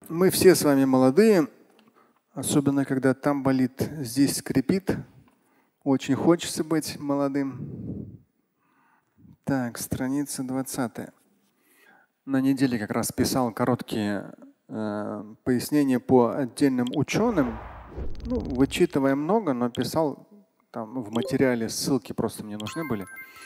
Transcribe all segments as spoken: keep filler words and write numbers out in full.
Мы все с вами молодые, особенно когда там болит, здесь скрипит. Очень хочется быть молодым. Так, страница двадцатая. На неделе как раз писал короткие э, пояснения по отдельным ученым. Ну, вычитывая много, но писал там в материале, ссылки просто мне нужны были.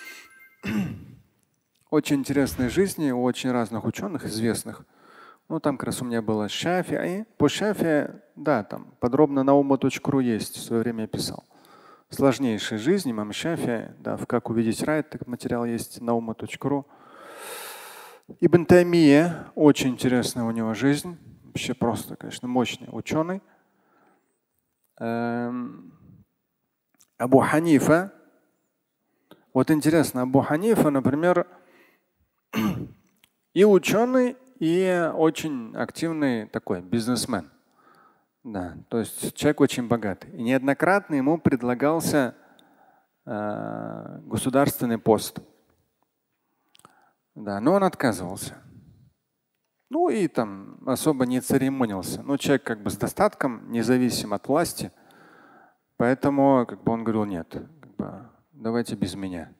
Очень интересные жизни у очень разных ученых, известных. Ну, там как раз у меня было Шафи'и. По Шафи'и, да, там подробно на ума точка ру есть, в свое время я писал. Сложнейшая жизнь имам Шафи'и, да, в «Как увидеть рай», так материал есть на ума точка ру. Ибн Таймия, очень интересная у него жизнь. Вообще просто, конечно, мощный ученый. Эм, Абу Ханифа. Вот интересно, Абу Ханифа, например, и ученый, и очень активный такой бизнесмен. Да, то есть человек очень богатый. И неоднократно ему предлагался э, государственный пост. Да, но он отказывался. Ну и там особо не церемонился. Ну, человек как бы с достатком, независим от власти. Поэтому как бы он говорил, нет, как бы, давайте без меня.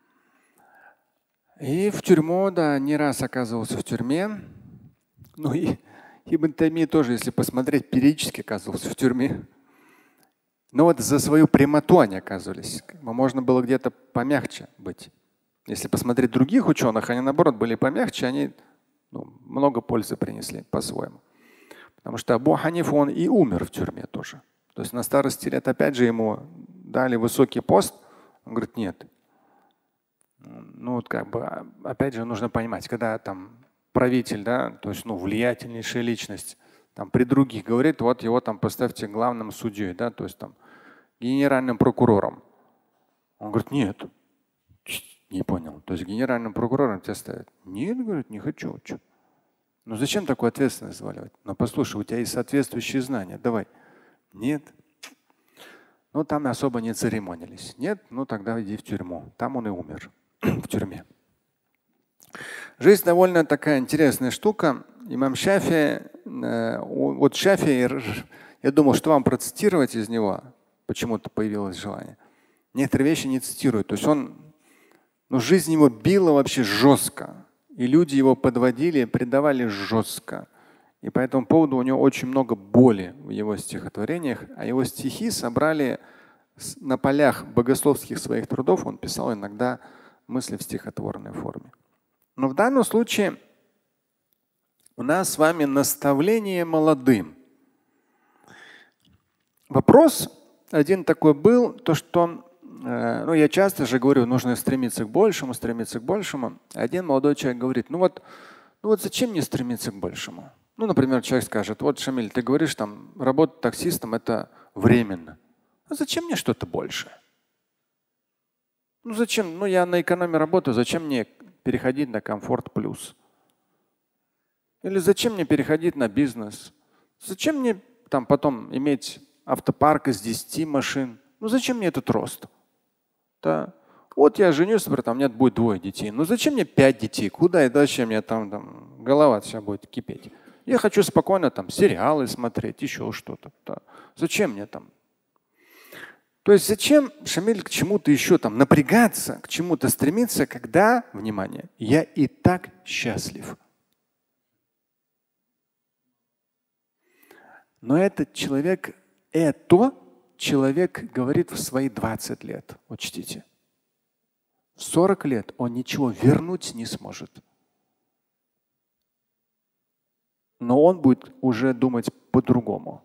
И в тюрьму, да, не раз оказывался в тюрьме. Ну и Ибн Тайми тоже, если посмотреть, периодически оказывался в тюрьме. Но вот за свою прямоту они оказывались. Можно было где-то помягче быть. Если посмотреть других ученых, они наоборот были помягче, они ну, много пользы принесли по-своему. Потому что Абу Ханифа, он и умер в тюрьме тоже. То есть на старости лет опять же ему дали высокий пост. Он говорит, нет. Ну вот как бы, опять же, нужно понимать, когда там правитель, да, то есть ну, влиятельнейшая личность, там при других говорит, вот его там поставьте главным судьей, да, то есть там генеральным прокурором. Он говорит, нет. Не понял. То есть генеральным прокурором тебя ставят. Нет, говорит, не хочу. Че? Ну зачем такую ответственность взваливать? Ну послушай, у тебя есть соответствующие знания. Давай. Нет. Ну там особо не церемонились. Нет, ну тогда иди в тюрьму. Там он и умер. В тюрьме. Жизнь довольно такая интересная штука. Имам Шафи, э, вот Шафи, я думал, что вам процитировать из него, почему-то появилось желание. Некоторые вещи не цитируют. То есть он, ну, жизнь его била вообще жестко. И люди его подводили, предавали жестко. И по этому поводу у него очень много боли в его стихотворениях. А его стихи собрали на полях богословских своих трудов. Он писал иногда мысли в стихотворной форме. Но в данном случае у нас с вами наставление молодым. Вопрос один такой был, то что, э, ну я часто же говорю, нужно стремиться к большему, стремиться к большему. Один молодой человек говорит, ну вот, ну вот зачем мне стремиться к большему? Ну, например, человек скажет, вот, Шамиль, ты говоришь, там, работать таксистом это временно. А зачем мне что-то большее? Ну зачем? Ну я на экономии работаю, зачем мне переходить на комфорт плюс? Или зачем мне переходить на бизнес? Зачем мне там потом иметь автопарк из десяти машин? Ну зачем мне этот рост? Да. Вот я женюсь, там у меня будет двое детей. Ну зачем мне пять детей? Куда и дальше мне там, там голова вся будет кипеть? Я хочу спокойно там сериалы смотреть, еще что-то. Да. Зачем мне там? То есть зачем, Шамиль, к чему-то еще там напрягаться, к чему-то стремиться, когда, внимание, я и так счастлив. Но этот человек, это человек говорит в свои двадцать лет, учтите. В сорок лет он ничего вернуть не сможет. Но он будет уже думать по-другому.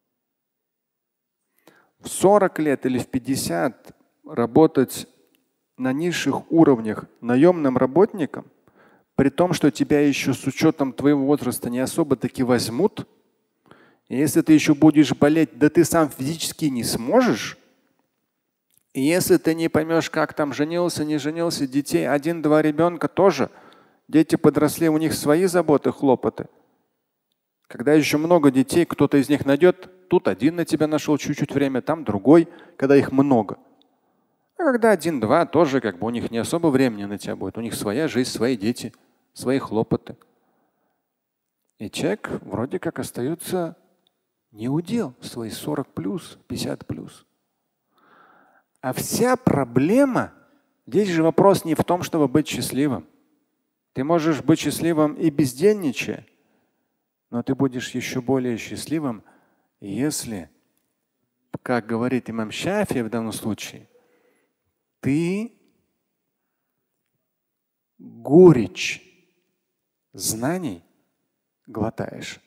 В сорок лет или в пятьдесят работать на низших уровнях наемным работником, при том, что тебя еще с учетом твоего возраста не особо таки возьмут, и если ты еще будешь болеть, да ты сам физически не сможешь, и если ты не поймешь, как там женился, не женился, детей, один-два ребенка тоже, дети подросли, у них свои заботы, хлопоты. Когда еще много детей, кто-то из них найдет, тут один на тебя нашел чуть-чуть время, там другой, когда их много. А когда один-два, тоже как бы у них не особо времени на тебя будет. У них своя жизнь, свои дети, свои хлопоты. И человек вроде как остается неудел в свои сорок плюс, пятьдесят плюс. А вся проблема, здесь же вопрос не в том, чтобы быть счастливым. Ты можешь быть счастливым и бездельничая, но ты будешь еще более счастливым, если, как говорит имам Шафи в данном случае, ты горечь знаний глотаешь.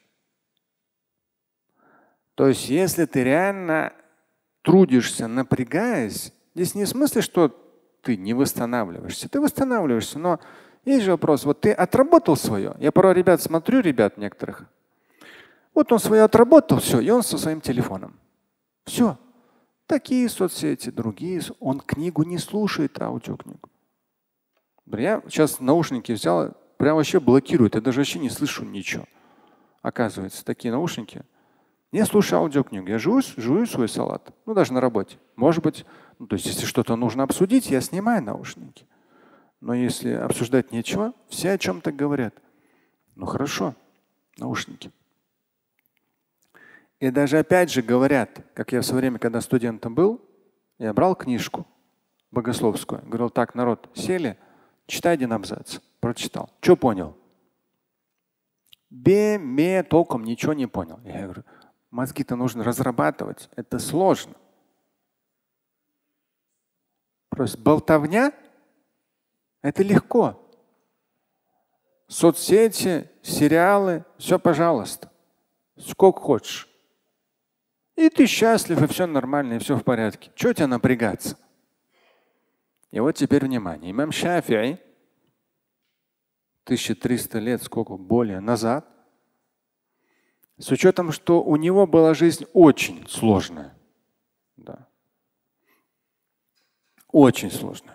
То есть, если ты реально трудишься, напрягаясь, здесь не в смысле, что ты не восстанавливаешься. Ты восстанавливаешься, но есть же вопрос. Вот ты отработал свое. Я порой ребят смотрю, ребят некоторых. Вот он свое отработал, все, и он со своим телефоном. Все. Такие соцсети, другие. Он книгу не слушает, аудиокнигу. Я сейчас наушники взял, прям вообще блокирует. Я даже вообще не слышу ничего. Оказывается, такие наушники. Я слушаю аудиокнигу. Я жую, жую свой салат. Ну, даже на работе. Может быть, ну, то есть, если что-то нужно обсудить, я снимаю наушники. Но если обсуждать нечего, все о чем-то говорят. Ну хорошо, наушники. И даже опять же говорят, как я в свое время, когда студентом был, я брал книжку богословскую. Говорил, так, народ, сели, читай один абзац. Прочитал. Что понял? Бе, ме, толком ничего не понял. Я говорю, мозги-то нужно разрабатывать. Это сложно. Просто болтовня – это легко. Соцсети, сериалы, все, пожалуйста. Сколько хочешь. И ты счастлив, и все нормально, и все в порядке. Чего тебе напрягаться? И вот теперь внимание. Имам Шафи'и тысяча триста лет, сколько более назад, с учетом, что у него была жизнь очень сложная. Да. Очень сложная.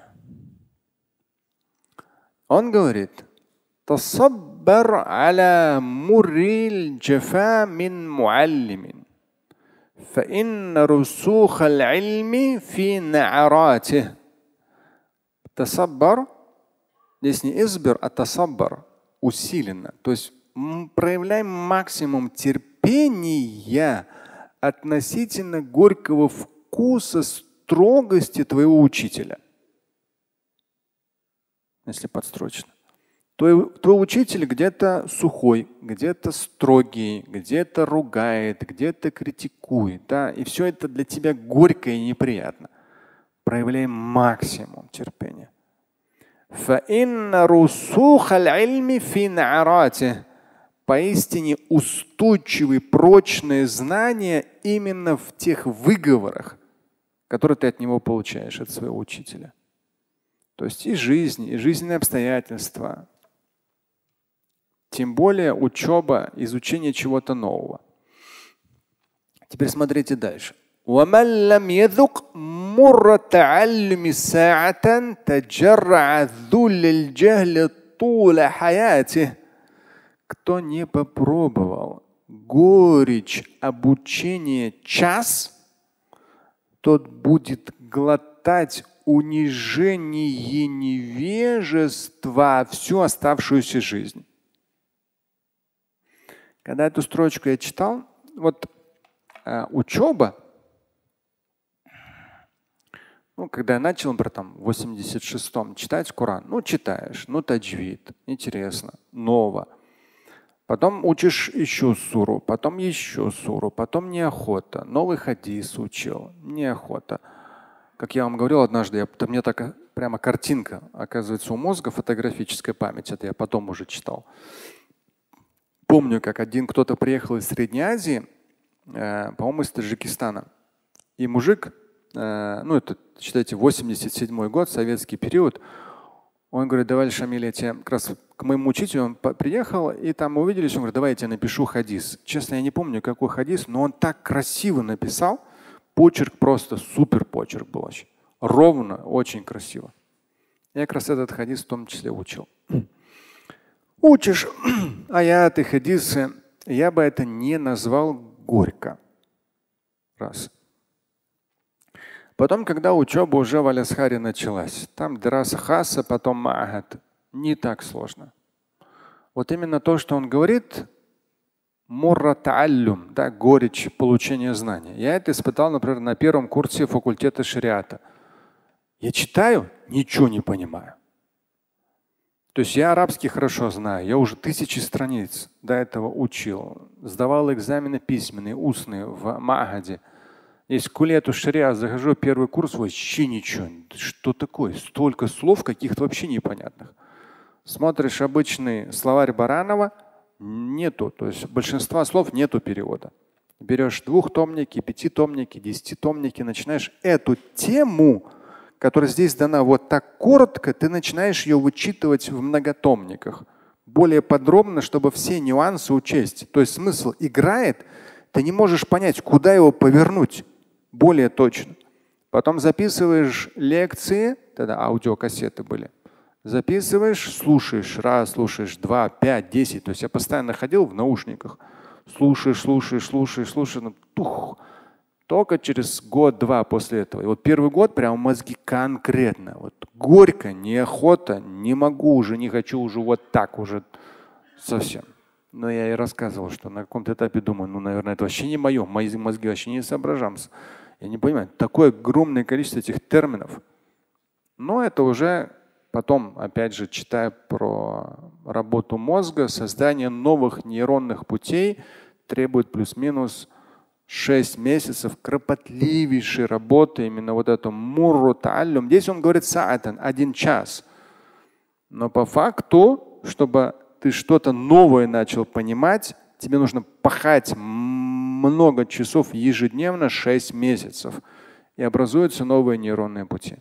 Он говорит, تصبر على مر الجفا من معلم فإن رسوخ العلم في نعراته. Тасаббар, здесь не избер, а тасаббар, усиленно. То есть проявляй максимум терпения относительно горького вкуса строгости твоего учителя. Если подстрочно. Твой, твой учитель где-то сухой, где-то строгий, где-то ругает, где-то критикует. Да? И все это для тебя горько и неприятно. Проявляй максимум терпения. Поистине устойчивые, прочные знания именно в тех выговорах, которые ты от него получаешь, от своего учителя. То есть и жизнь, и жизненные обстоятельства. Тем более учеба, изучение чего-то нового. Теперь смотрите дальше. ومن لم يذق مر تعلم ساعة تجرع ذل الجهل طول حياته. Кто не попробовал горечь обучения час, тот будет глотать унижение невежества всю оставшуюся жизнь. Когда эту строчку я читал, вот э, учеба, ну, когда я начал, например, там, в восемьдесят шестом читать Коран, ну, читаешь, ну, таджвид, интересно, ново. Потом учишь еще суру, потом еще суру, потом неохота. Новый хадис учил, неохота. Как я вам говорил однажды, я, мне так прямо картинка, оказывается, у мозга фотографическая память, это я потом уже читал. Помню, как один кто-то приехал из Средней Азии, э, по-моему, из Таджикистана. И мужик, э, ну это, считайте, восемьдесят седьмой год, советский период, он говорит, давай, Шамиль, я тебе как раз к моему учителю он приехал, и там мы увиделись, он говорит, давай я тебе напишу хадис. Честно, я не помню, какой хадис, но он так красиво написал, почерк просто супер почерк был очень. Ровно, очень красиво. Я как раз этот хадис в том числе учил. Учишь аяты, хадисы, я бы это не назвал горько. Раз. Потом, когда учеба уже в Аль-Азхаре началась, там драса хаса, потом маахад, не так сложно. Вот именно то, что он говорит, мурра тааллюм, да, горечь получения знания. Я это испытал, например, на первом курсе факультета шариата. Я читаю, ничего не понимаю. То есть я арабский хорошо знаю, я уже тысячи страниц до этого учил, сдавал экзамены письменные, устные в Маагаде. Есть кулету шариа, захожу первый курс, вообще ничего. Что такое? Столько слов каких-то вообще непонятных. Смотришь обычный словарь Баранова, нету, то есть большинства слов нету перевода. Берешь двухтомники, пятитомники, десятитомники, начинаешь эту тему, которая здесь дана вот так коротко, ты начинаешь ее вычитывать в многотомниках. Более подробно, чтобы все нюансы учесть. То есть смысл играет, ты не можешь понять, куда его повернуть более точно. Потом записываешь лекции, тогда аудиокассеты были. Записываешь, слушаешь раз, слушаешь два, пять, десять. То есть я постоянно ходил в наушниках. Слушаешь, слушаешь, слушаешь, слушаешь. Ну, тух. Только через год-два после этого. И вот первый год прям мозги конкретно. Вот горько, неохота, не могу уже, не хочу уже вот так уже совсем. Но я и рассказывал, что на каком-то этапе думаю, ну, наверное, это вообще не мое. Мои мозги вообще не соображаются. Я не понимаю. Такое огромное количество этих терминов. Но это уже потом, опять же, читая про работу мозга, создание новых нейронных путей требует плюс-минус шесть месяцев кропотливейшей работы, именно вот это мурру тааллюм. Здесь он говорит саатан, один час. Но по факту, чтобы ты что-то новое начал понимать, тебе нужно пахать много часов ежедневно, шесть месяцев. И образуются новые нейронные пути.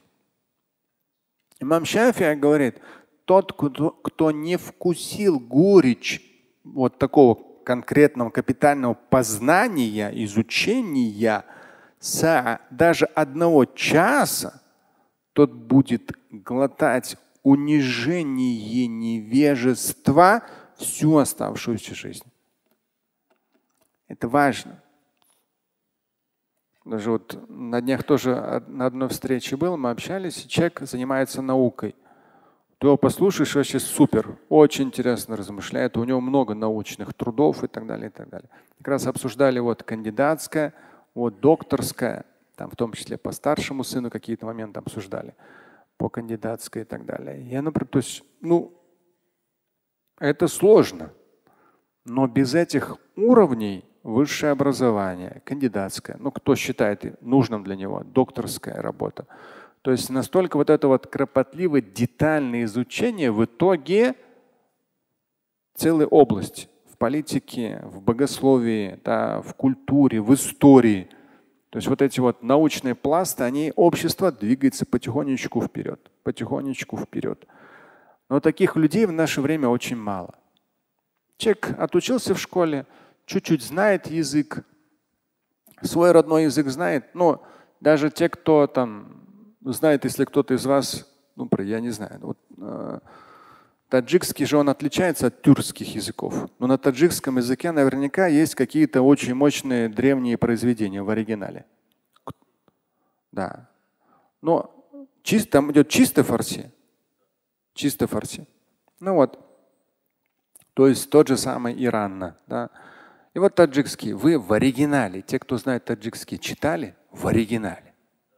Имам Шафии говорит, тот, кто, кто не вкусил горечь вот такого конкретного капитального познания, изучения, даже одного часа, тот будет глотать унижение невежества всю оставшуюся жизнь. Это важно. Даже вот на днях тоже на одной встрече был, мы общались, и человек занимается наукой. Ты его послушаешь, вообще супер, очень интересно размышляет, у него много научных трудов и так далее, и так далее. Как раз обсуждали вот кандидатская, вот докторская, там в том числе по старшему сыну какие-то моменты обсуждали, по кандидатской и так далее. Я, например, то есть, ну, это сложно, но без этих уровней высшее образование, кандидатское, ну, кто считает нужным для него, докторская работа. То есть настолько вот это вот кропотливое, детальное изучение в итоге целой области в политике, в богословии, да, в культуре, в истории. То есть вот эти вот научные пласты, они, общество двигается потихонечку вперед, потихонечку вперед. Но таких людей в наше время очень мало. Человек отучился в школе, чуть-чуть знает язык, свой родной язык знает, но даже те, кто там знает, если кто-то из вас, ну, я не знаю, вот, э, таджикский же он отличается от тюркских языков. Но на таджикском языке наверняка есть какие-то очень мощные древние произведения в оригинале. Да. Но чисто, там идет чисто фарси. Чисто фарси. Ну вот. То есть тот же самый Иран. Да. И вот таджикский. Вы в оригинале. Те, кто знает таджикский, читали в оригинале.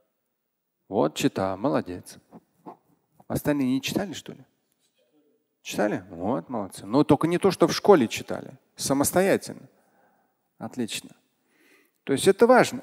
Вот читал, молодец. Остальные не читали, что ли? Читали? Вот, молодцы. Но только не то, что в школе читали. Самостоятельно. Отлично. То есть это важно.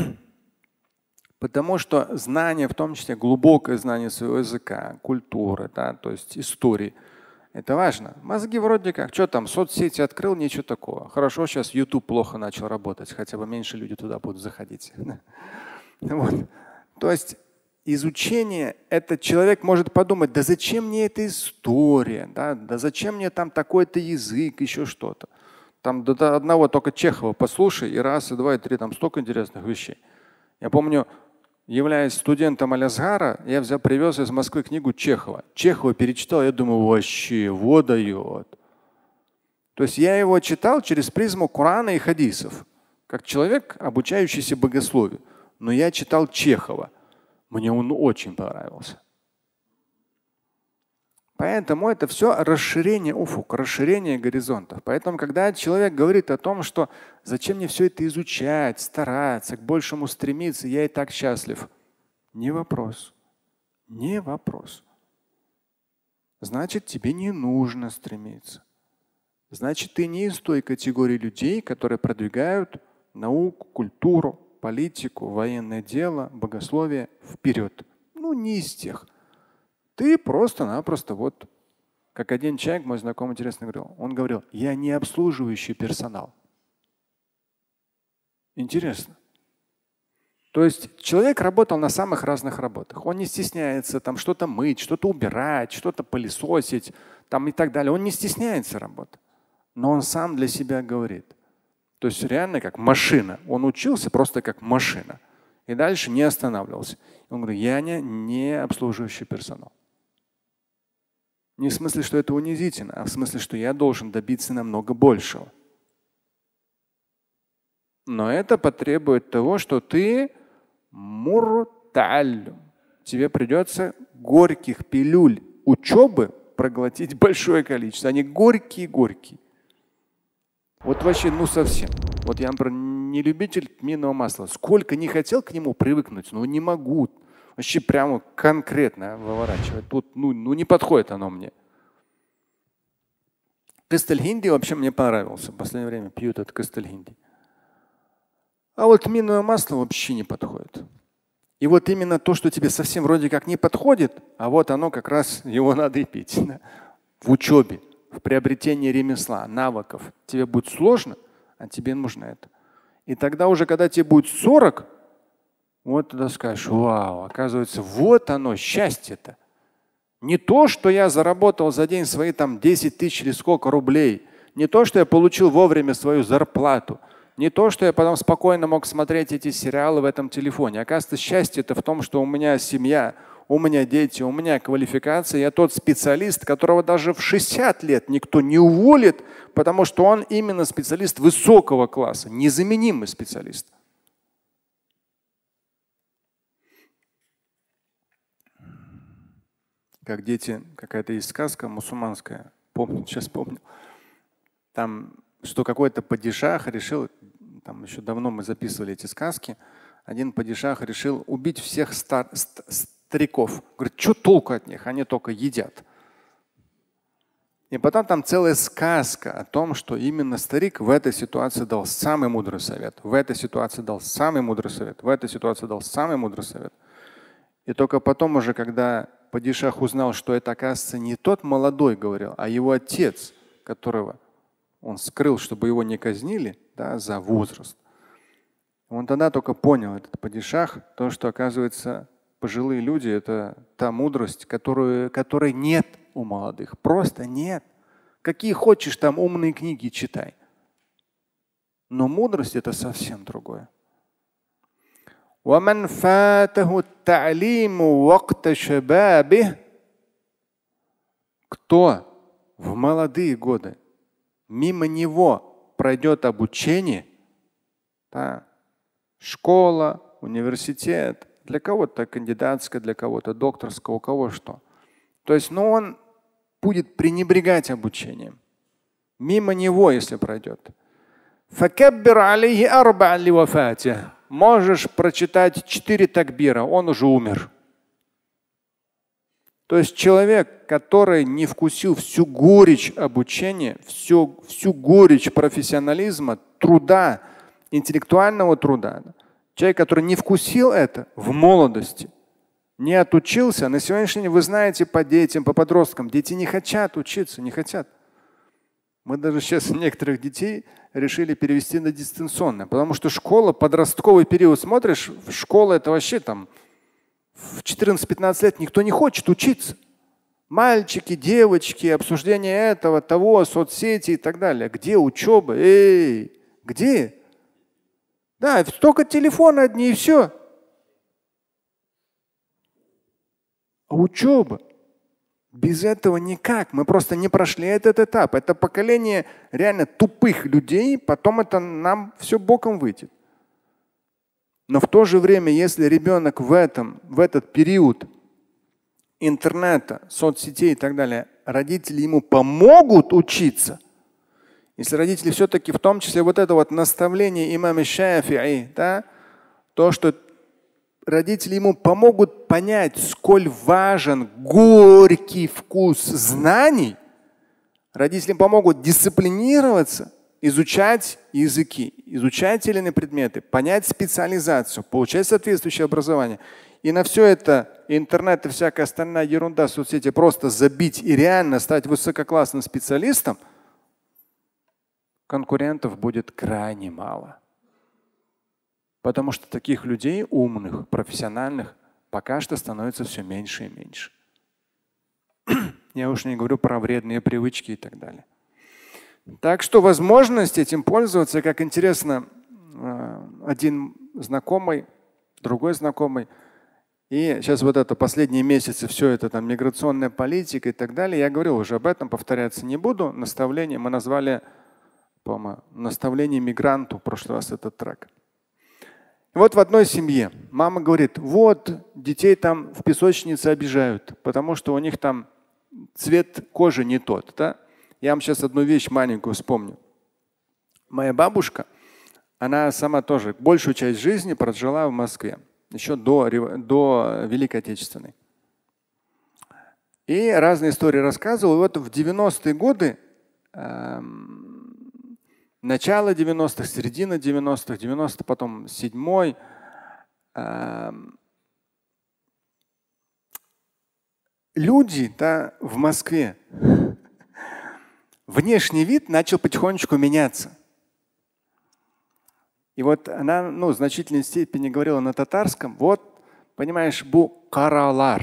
Потому что знание, в том числе глубокое знание своего языка, культуры, да, то есть истории, это важно. Мозги вроде как, что там, соцсети открыл, ничего такого. Хорошо, сейчас YouTube плохо начал работать, хотя бы меньше люди туда будут заходить. Вот. То есть изучение, этот человек может подумать, да зачем мне эта история, да, да зачем мне там такой-то язык, еще что-то. Там до одного только Чехова послушай, и раз, и два, и три, там столько интересных вещей. Я помню, являясь студентом Аль-Азгара, я взял, привез из Москвы книгу Чехова. Чехова перечитал, я думаю, вообще, вот дает. То есть я его читал через призму Корана и хадисов, как человек, обучающийся богословию. Но я читал Чехова. Мне он очень понравился. Поэтому это все расширение уфук, расширение горизонтов. Поэтому, когда человек говорит о том, что зачем мне все это изучать, стараться, к большему стремиться, я и так счастлив. Не вопрос. Не вопрос. Значит, тебе не нужно стремиться. Значит, ты не из той категории людей, которые продвигают науку, культуру, политику, военное дело, богословие вперед. Ну, не из тех. Ты просто-напросто вот, как один человек, мой знакомый интересно говорил, он говорил, я не обслуживающий персонал. Интересно. То есть человек работал на самых разных работах. Он не стесняется там что-то мыть, что-то убирать, что-то пылесосить там и так далее. Он не стесняется работать. Но он сам для себя говорит. То есть реально как машина. Он учился просто как машина. И дальше не останавливался. Он говорит, я не, не обслуживающий персонал. Не в смысле, что это унизительно, а в смысле, что я должен добиться намного большего. Но это потребует того, что ты мурталь. Тебе придется горьких пилюль учебы проглотить большое количество. Они горькие-горькие. Вот вообще, ну совсем. Вот я, например, не любитель тминного масла. Сколько не хотел к нему привыкнуть, но не могу. Вообще прямо конкретно выворачивать. Тут ну, ну не подходит оно мне. Кысталь-хинди вообще мне понравился. В последнее время пьют это кысталь-хинди. А вот тминовое масло вообще не подходит. И вот именно то, что тебе совсем вроде как не подходит, а вот оно как раз его надо и пить. Да? В учебе, в приобретении ремесла, навыков. Тебе будет сложно, а тебе нужно это. И тогда уже, когда тебе будет сорок, вот тогда скажешь, вау, оказывается, вот оно, счастье-то. Не то, что я заработал за день свои там десять тысяч или сколько рублей. Не то, что я получил вовремя свою зарплату. Не то, что я потом спокойно мог смотреть эти сериалы в этом телефоне. Оказывается, счастье-то в том, что у меня семья, у меня дети, у меня квалификация. Я тот специалист, которого даже в шестьдесят лет никто не уволит, потому что он именно специалист высокого класса, незаменимый специалист. Как дети, какая-то есть сказка мусульманская, помню, сейчас помню. Там, что какой-то падишах решил, там еще давно мы записывали эти сказки, один падишах решил убить всех стар, ст, стариков. Говорит, что толку от них, они только едят. И потом там целая сказка о том, что именно старик в этой ситуации дал самый мудрый совет, в этой ситуации дал самый мудрый совет, в этой ситуации дал самый мудрый совет. И только потом уже, когда падишах узнал, что это, оказывается, не тот молодой говорил, а его отец, которого он скрыл, чтобы его не казнили, да, за возраст. Он тогда только понял, этот падишах, то, что, оказывается, пожилые люди – это та мудрость, которую, которой нет у молодых. Просто нет. Какие хочешь там умные книги читай. Но мудрость – это совсем другое. ومن فاته التعليم وقت شبابه, кто в молодые годы мимо него пройдет обучение, да, школа, университет, для кого-то кандидатская, для кого-то докторская, у кого что. То есть, ну, он будет пренебрегать обучением. Мимо него, если пройдет. Можешь прочитать четыре такбира, он уже умер. То есть человек, который не вкусил всю горечь обучения, всю, всю горечь профессионализма, труда, интеллектуального труда, человек, который не вкусил это в молодости, не отучился, на сегодняшний день вы знаете по детям, по подросткам, дети не хотят учиться, не хотят. Мы даже сейчас некоторых детей решили перевести на дистанционное, потому что школа, подростковый период, смотришь, школа это вообще там в четырнадцать-пятнадцать лет никто не хочет учиться. Мальчики, девочки, обсуждение этого, того, соцсети и так далее. Где учеба? Эй, где? Да, только телефон одни и все. А учеба? Без этого никак. Мы просто не прошли этот этап. Это поколение реально тупых людей, потом это нам все боком выйдет. Но в то же время, если ребенок в, этом, в этот период интернета, соцсетей и так далее, родители ему помогут учиться, если родители все-таки в том числе вот это вот наставление имама Шафи'и, да, то, что родители ему помогут понять, сколь важен горький вкус знаний, родители помогут дисциплинироваться, изучать языки, изучать те или иные предметы, понять специализацию, получать соответствующее образование. И на все это интернет и всякая остальная ерунда, соцсети просто забить и реально стать высококлассным специалистом, конкурентов будет крайне мало. Потому что таких людей умных, профессиональных пока что становится все меньше и меньше. Я уж не говорю про вредные привычки и так далее. Так что возможность этим пользоваться, как интересно, один знакомый, другой знакомый, и сейчас вот это последние месяцы, все это там миграционная политика и так далее, я говорил уже об этом, повторяться не буду. Наставление мы назвали, по-моему, наставление мигранту, в прошлый раз этот трек. И вот в одной семье мама говорит, вот детей там в песочнице обижают, потому что у них там цвет кожи не тот. Да? Я вам сейчас одну вещь маленькую вспомню. Моя бабушка, она сама тоже большую часть жизни прожила в Москве, еще до, до Великой Отечественной. И разные истории рассказывала. Вот в девяностые годы, эм, начало девяностых, середина девяностых, девяносто, потом седьмой, эм, люди да, в Москве, внешний вид начал потихонечку меняться. И вот она ну, в значительной степени говорила на татарском. Вот, понимаешь, бу каралар.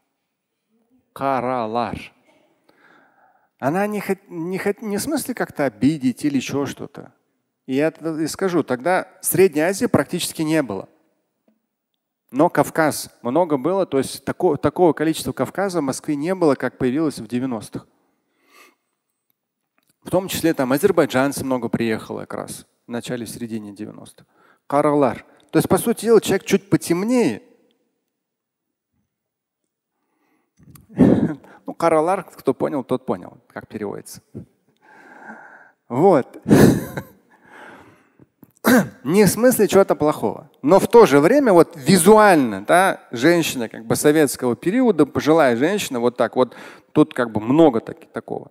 Каралар. Она не, не, не в смысле как-то обидеть или еще что-то. И я и скажу, тогда Средней Азии практически не было. Но Кавказ много было. То есть такого, такого количества Кавказа в Москве не было, как появилось в девяностых. В том числе там азербайджанцы много приехало как раз в начале, середине девяностых. Каралар. То есть, по сути дела, человек чуть потемнее. Ну, каралар, кто понял, тот понял, как переводится. Вот. Не в смысле чего-то плохого. Но в то же время вот визуально, да, женщина как бы советского периода, пожилая женщина, вот так вот, тут как бы много так, такого.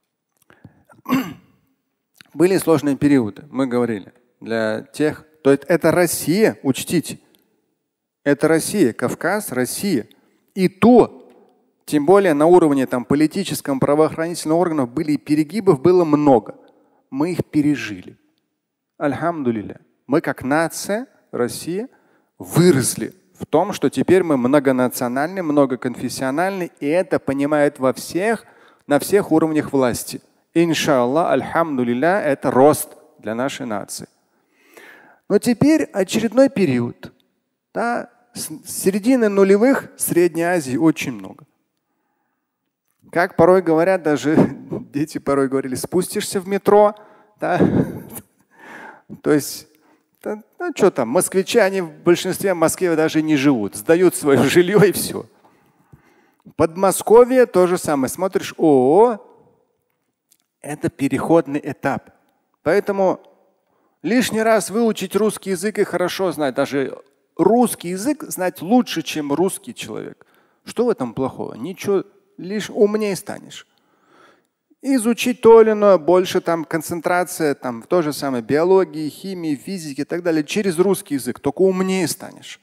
Были сложные периоды, мы говорили, для тех, то есть это Россия, учтите, это Россия, Кавказ, Россия. И то, тем более на уровне там, политическом, правоохранительных органов были перегибов, было много. Мы их пережили. Альхамдулилля. Мы как нация, Россия, выросли в том, что теперь мы многонациональны, многоконфессиональны, и это понимают во всех, на всех уровнях власти. Иншаллах, альхамдулилля, это рост для нашей нации. Но теперь очередной период. Да, с середины нулевых в Средней Азии очень много. Как порой говорят, даже дети порой говорили, спустишься в метро. Да? То есть, да, ну что там, москвичи, они в большинстве в Москве даже не живут. Сдают свое жилье и все. Подмосковье то же самое. Смотришь, о, это переходный этап. Поэтому лишний раз выучить русский язык и хорошо знать. Даже русский язык знать лучше, чем русский человек. Что в этом плохого? Ничего, лишь умнее станешь. Изучить то или иное, больше там концентрация, там в той же самой биологии, химии, физике и так далее, через русский язык, только умнее станешь.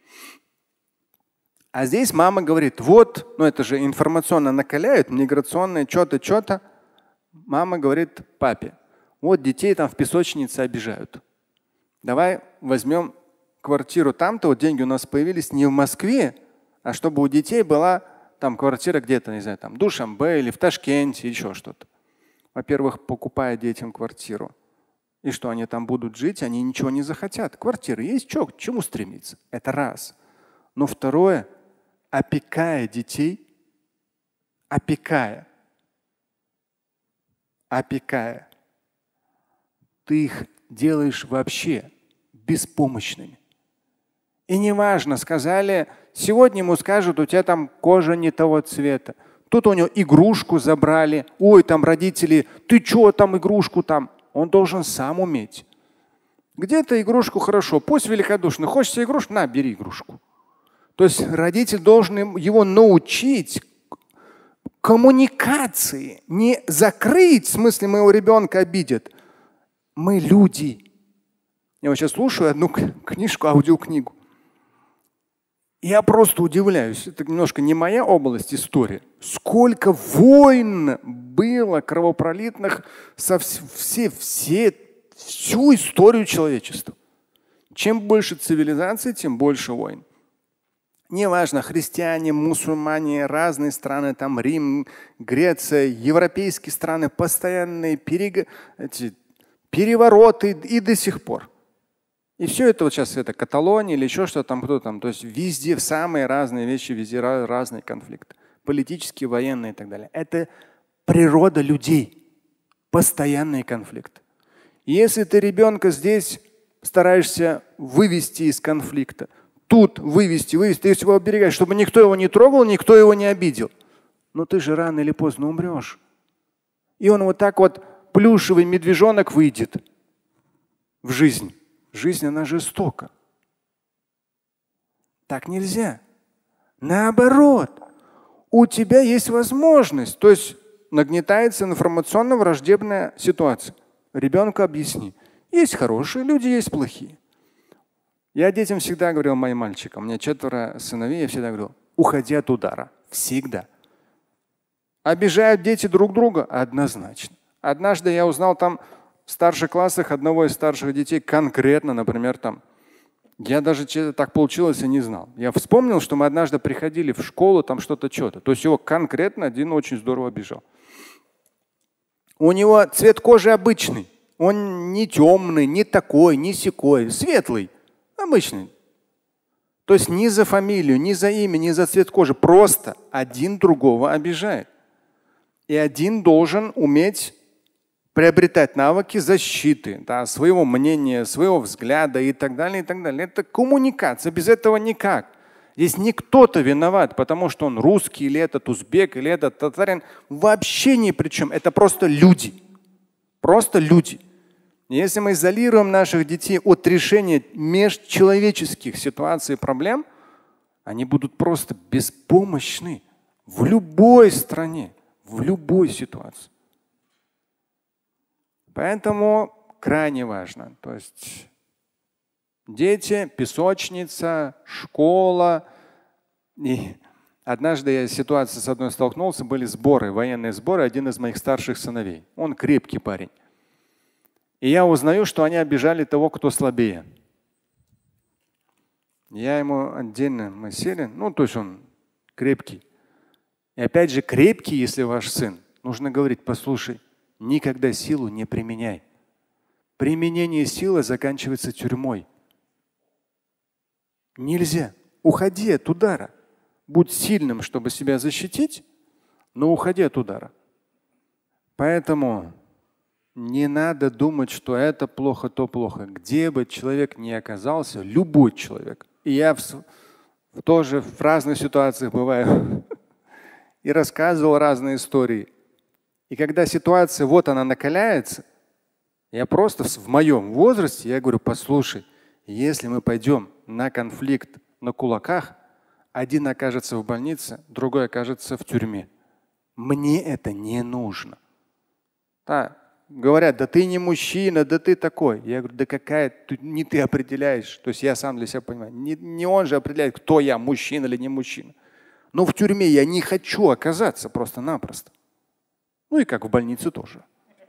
А здесь мама говорит, вот, ну это же информационно накаляют, миграционное, что-то, что-то. Мама говорит папе, вот детей там в песочнице обижают. Давай возьмем квартиру там-то, вот деньги у нас появились не в Москве, а чтобы у детей была там квартира где-то, не знаю, там в Душанбе или в Ташкенте, еще что-то. Во-первых, покупая детям квартиру. И что они там будут жить, они ничего не захотят. Квартира есть, что, к чему стремиться? Это раз. Но второе, опекая детей, опекая, опекая, ты их делаешь вообще беспомощными. И неважно, сказали, сегодня ему скажут, у тебя там кожа не того цвета. Тут у него игрушку забрали. Ой, там родители, ты что там игрушку там? Он должен сам уметь. Где-то игрушку хорошо, пусть великодушно. Хочется игрушку, на, бери игрушку. То есть родитель должен его научить коммуникации. Не закрыть, в смысле моего ребенка обидят. Мы люди. Я вот сейчас слушаю одну книжку, аудиокнигу. Я просто удивляюсь. Это немножко не моя область истории. Сколько войн было кровопролитных со все, все, всю историю человечества. Чем больше цивилизаций, тем больше войн. Неважно, христиане, мусульмане, разные страны, там Рим, Греция, европейские страны, постоянные перег... эти, перевороты и до сих пор. И все это вот сейчас это Каталония или еще что-то там, кто там. То есть везде в самые разные вещи, везде разные конфликты. Политические, военные и так далее. Это природа людей. Постоянный конфликт. Если ты ребенка здесь стараешься вывести из конфликта, тут вывести, вывести, ты его оберегаешь, чтобы никто его не трогал, никто его не обидел. Но ты же рано или поздно умрешь. И он вот так вот, плюшевый медвежонок, выйдет в жизнь. Жизнь, она жестока. Так нельзя. Наоборот, у тебя есть возможность. То есть нагнетается информационно-враждебная ситуация. Ребенку объясни. Есть хорошие люди, есть плохие. Я детям всегда говорил, моим мальчикам, у меня четверо сыновей, я всегда говорил, уходи от удара. Всегда. Обижают дети друг друга? Однозначно. Однажды я узнал там в старших классах одного из старших детей конкретно, например, там, я даже так получилось и не знал. Я вспомнил, что мы однажды приходили в школу, там что-то, что-то. То есть его конкретно один очень здорово обижал. У него цвет кожи обычный. Он не темный, не такой, не сякой, светлый, обычный. То есть ни за фамилию, ни за имя, ни за цвет кожи. Просто один другого обижает. И один должен уметь приобретать навыки защиты, да, своего мнения, своего взгляда и так далее, и так далее. Это коммуникация, без этого никак. Здесь не кто-то виноват, потому что он русский, или этот узбек, или этот татарин. Вообще ни при чем. Это просто люди. Просто люди. Если мы изолируем наших детей от решения межчеловеческих ситуаций и проблем, они будут просто беспомощны в любой стране, в любой ситуации. Поэтому крайне важно. То есть дети, песочница, школа. И однажды я с ситуацией с одной столкнулся, были сборы, военные сборы, один из моих старших сыновей. Он крепкий парень. И я узнаю, что они обижали того, кто слабее. Я ему отдельно, мы сели, ну то есть он крепкий. И опять же, крепкий, если ваш сын, нужно говорить, послушай, никогда силу не применяй. Применение силы заканчивается тюрьмой. Нельзя. Уходи от удара. Будь сильным, чтобы себя защитить, но уходи от удара. Поэтому не надо думать, что это плохо, то плохо. Где бы человек ни оказался, любой человек. И я в, в, тоже в разных ситуациях бываю и рассказывал разные истории. И когда ситуация, вот она накаляется, я просто в моем возрасте, я говорю, послушай, если мы пойдем на конфликт на кулаках, один окажется в больнице, другой окажется в тюрьме. Мне это не нужно. Да, говорят, да ты не мужчина, да ты такой. Я говорю, да какая, не ты определяешь. То есть я сам для себя понимаю. Не, не он же определяет, кто я, мужчина или не мужчина. Но в тюрьме я не хочу оказаться просто-напросто. Ну и как в больнице тоже.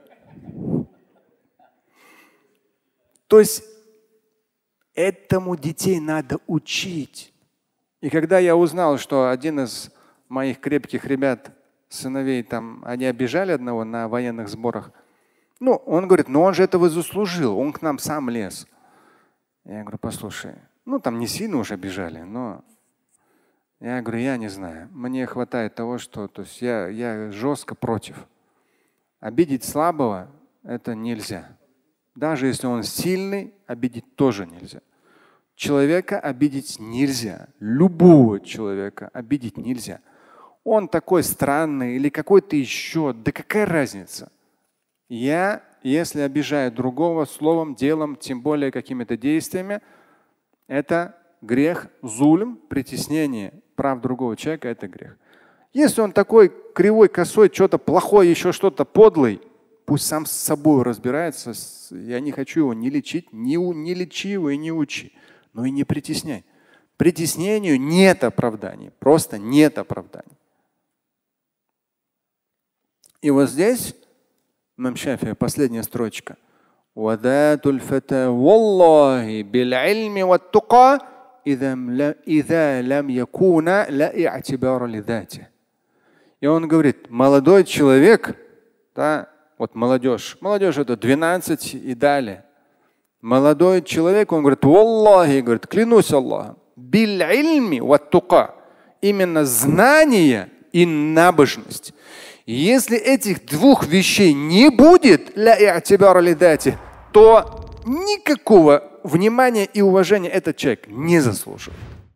То есть этому детей надо учить. И когда я узнал, что один из моих крепких ребят, сыновей, там, они обижали одного на военных сборах, ну, он говорит, ну он же этого заслужил, он к нам сам лез. Я говорю, послушай, ну там не сильно уж обижали, но я говорю, я не знаю. Мне хватает того, что то есть я, я жестко против. Обидеть слабого – это нельзя. Даже если он сильный, обидеть тоже нельзя. человека обидеть нельзя. Любого человека обидеть нельзя. Он такой странный или какой-то еще. Да какая разница? Я, если обижаю другого словом, делом, тем более какими-то действиями, это грех, зульм, притеснение прав другого человека – это грех. Если он такой кривой, косой, что-то плохое, еще что-то подлый, пусть сам с собой разбирается. Я не хочу его не лечить, не, не лечи его и не учи, но и не притесняй. Притеснению нет оправданий, просто нет оправданий. И вот здесь, имам Шафии, последняя строчка. وذات الفتى والله بالعلم والتقى إذا لم يكون لا اعتبار لذاته. И он говорит, молодой человек, да, вот молодежь, молодежь это двенадцать и далее. Молодой человек, он говорит, валлахи, говорит, клянусь Аллахом, биль ильми ват тука, именно знание и набожность. Если этих двух вещей не будет, то никакого внимания и уважения этот человек не заслуживает.